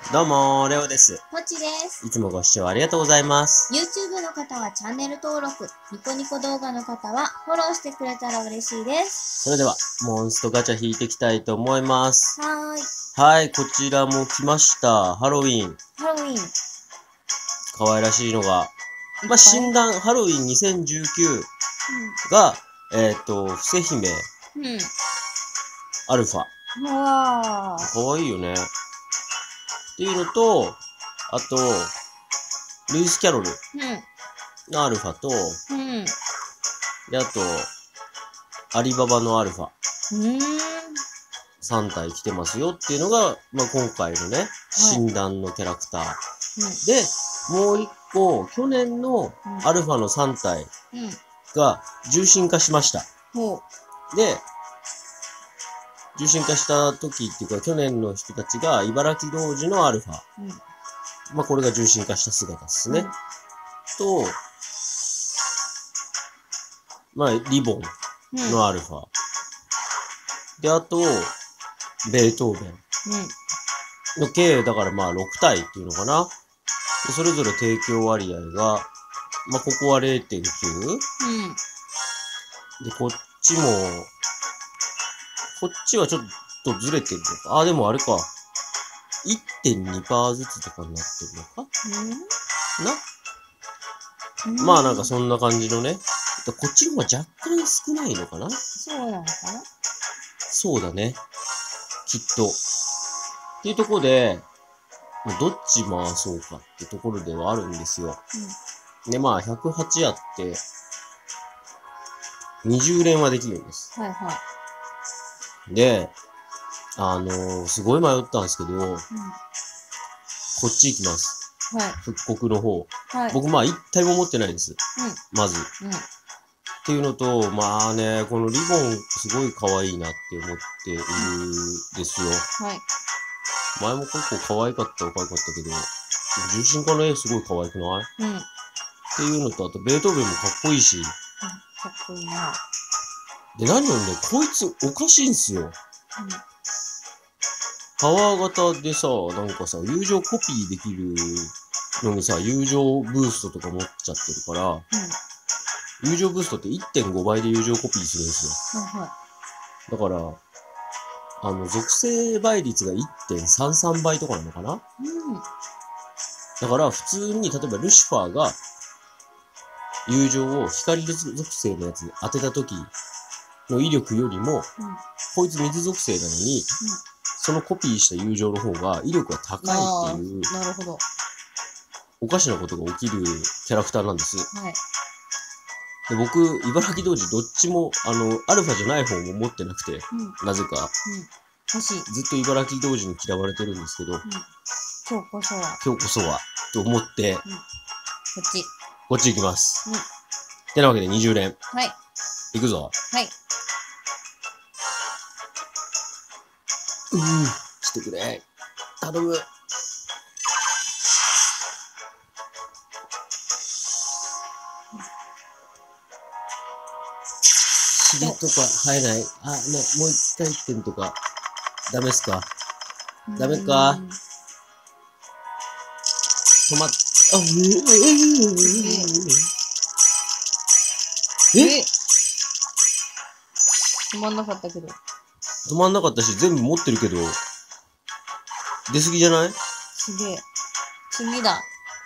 どうも、レオです。 もちです。 いつもご視聴ありがとうございます。 YouTube の方はチャンネル登録、ニコニコ動画の方はフォローしてくれたら嬉しいです。 それでは、モンストガチャ引いていきたいと思います。 はーい。 はい、こちらも来ました。ハロウィン。 ハロウィン。 可愛らしいのが。診断、ハロウィン2019が、伏姫、アルファ。 うわー。 可愛いよね。っていうのと、あと、ルイス・キャロルのアルファと、で、あと、アリババのアルファ。3体来てますよっていうのが、今回のね、診断のキャラクター。で、もう一個、去年のアルファの3体が重心化しました。で、重心化した時っていうか、去年の人たちが茨城童子のアルファ。これが重心化した姿ですね。と、リボンのアルファ。で、あと、ベートーベンの計、だから6体っていうのかな。でそれぞれ提供割合が、ここは 0.9？で、こっちも、こっちはちょっとずれてるのか。あ、でもあれか。1.2% ずつとかになってるのかな。なんかそんな感じのね。こっちの方が若干少ないのかな。 そうなのかな。 そうだね。きっと。っていうところで、どっち回そうかってところではあるんですよ。で、108あって、20連はできるんです。で、すごい迷ったんですけど、こっち行きます。復刻の方。僕一体も持ってないです。まず。っていうのと、このリボンすごい可愛いなって思っているんですよ。前も結構可愛かったけど、重心化の絵すごい可愛くない？っていうのと、あとベートーベンもかっこいいし。 かっこいいな。 で、何よりね、こいつおかしいんすよ。パワー型でさ、なんかさ、友情コピーできるのにさ、友情ブーストとか持っちゃってるから、友情ブーストって 1.5 倍で友情コピーするんですよ。だから、属性倍率が 1.33 倍とかなのかな。だから、普通に、例えばルシファーが、友情を光属性のやつに当てた時の威力よりも、こいつ水属性なのに、そのコピーした友情の方が威力が高いっていう、おかしなことが起きるキャラクターなんです。で、僕、茨城童子どっちも、アルファじゃない方も持ってなくて、なぜか。ずっと茨城童子に嫌われてるんですけど、 今日こそは、と思って、こっち行きます。ってなわけで20連。いくぞ。来てくれ。頼む。ヒゲとか生えない。もう一回点とか。ダメっすか？ダメか？止まっ、 止まんなかったけど。 止まんなかったし、全部持ってるけど、出過ぎじゃない？ すげえ。次だ。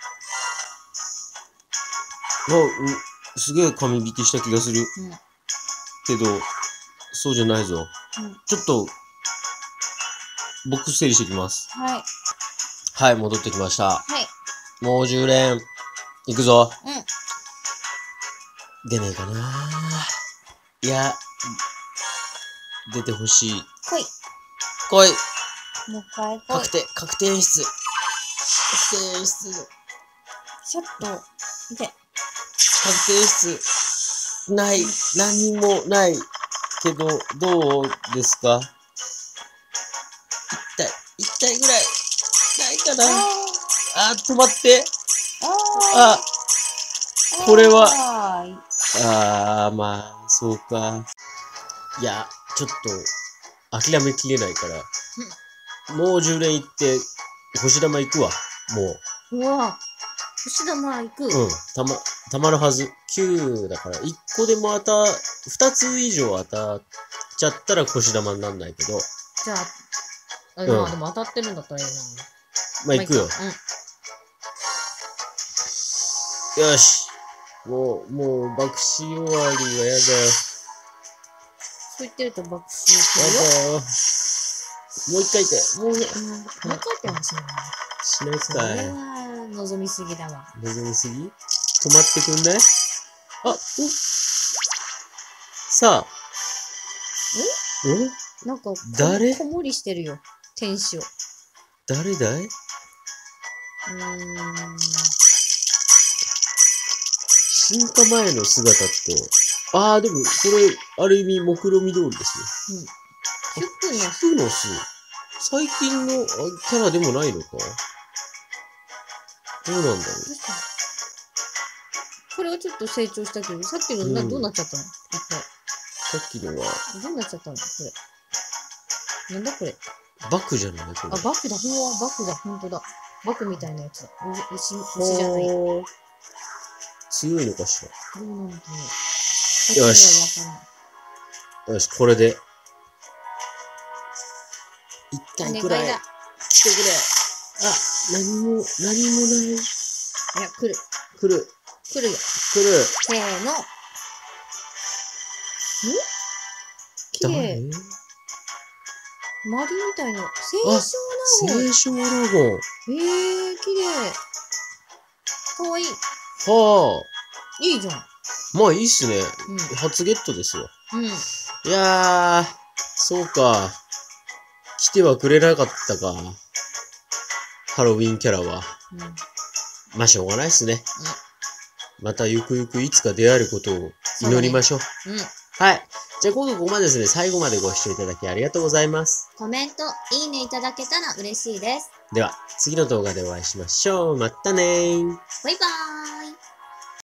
すげえ紙引きした気がする。けど、そうじゃないぞ。ちょっと、ボックス整理してきます。はい、戻ってきました。もう10連。いくぞ。出ねえかな。いや、出てほしい。来い。 もう一回来い。 確定演出。 ちょっと、見て。 確定演出。ない。何もないけど、どうですか？一体ぐらい、ないかな。止まって。これは、そうか。いや、ちょっと、諦めきれないから、もう10連いって、 星玉行くわ。もう。 うわ、星玉行く。 うん。たまるはず。9だから、1個でも2つ以上当たっちゃったら星玉になんないけど。 じゃあ、まあでも当たってるんだったらいいな。 まあ、行くよ。よし。もう、爆死終わりはやだよ。 そう言ってると爆死するよ。 やだよ。もう一回転。 もう一回転はしない。 しないそれは望みすぎだわ。 望みすぎ止まってくんない？あ、さあ。 なんか、 誰？ こもりしてるよ。天使を。 誰だい？進化前の姿って、でも、これ、ある意味、目論見通りですね。ヒプノス。最近のキャラでもないのか？どうなんだろう。 これはちょっと成長したけど、さっきのどうなっちゃったの？ さっきのは。 どうなっちゃったのこれ。なんだこれ。 バクじゃないこれ。 バクだ。バクだ。ほんとだ。バクみたいなやつだ。牛じゃない。 強いのかしら。どうなんだろう。よし。よし、これで。一回くらい。来てくれ。何もない。いや、 来る。 来るよ。 せーの。綺麗。マリみたいな。 清少納言。 綺麗。かわいい。いいじゃん。 まあいいっすね。初ゲットですよ。いやー、そうか。来てはくれなかったか。ハロウィンキャラは。まあしょうがないっすね。またゆくゆくいつか出会えることを祈りましょう。はい。じゃあ今度ここまでですね、最後までご視聴いただきありがとうございます。 コメント、いいねいただけたら嬉しいです。 では、次の動画でお会いしましょう。またねー。 バイバーイ。